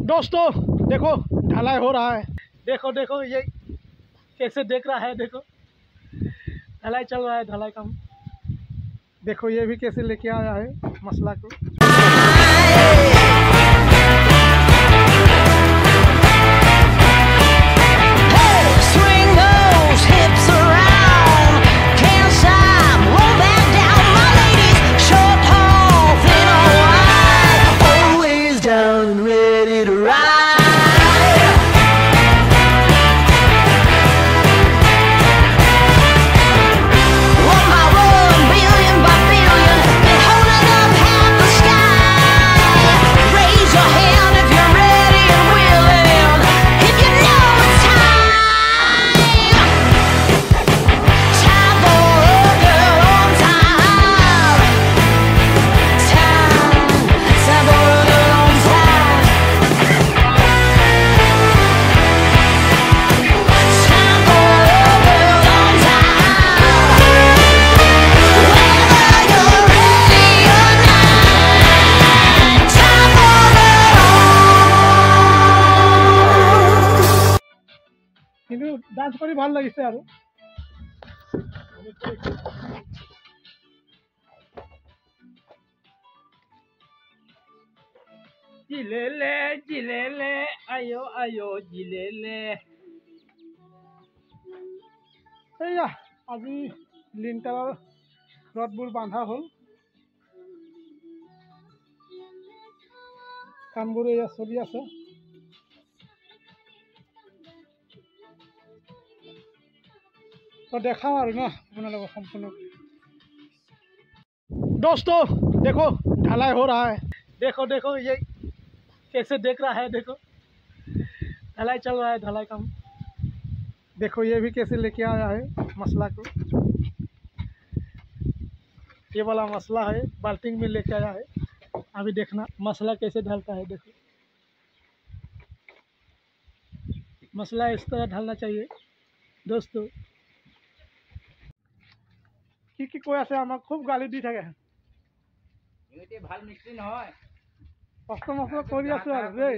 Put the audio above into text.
दोस्तों देखो ढलाई हो रहा है। देखो देखो ये कैसे देख रहा है। देखो ढलाई चल रहा है, ढलाई काम। देखो ये भी कैसे लेके आया है मसला को। কিন্তু ডান্স কৰি ভাল লাগিছে আৰু জিলেলে জিলেলে আয়ো আয়ো জিলেলে। এইয়া আজি লিণ্টাৰৰ ৰডবোৰ বান্ধা হ'ল। কামবোৰ এয়া চলি আছে। तो देखाओ और ना लोग संपूर्ण। दोस्तों देखो ढलाई हो रहा है। देखो देखो ये कैसे देख रहा है। देखो ढलाई चल रहा है, ढलाई काम। देखो ये भी कैसे लेके आया है मसला को। ये वाला मसला है, बाल्टी में लेके आया है। अभी देखना मसला कैसे ढलता है। देखो मसला इस तरह ढलना चाहिए दोस्तों। কি কৈ আছে আমাক খুব গালি দি থাকে। এতে ভাল মিস্ত্রি নহয়, কষ্ট মষ্ট কৰি আছো আৰু দেই।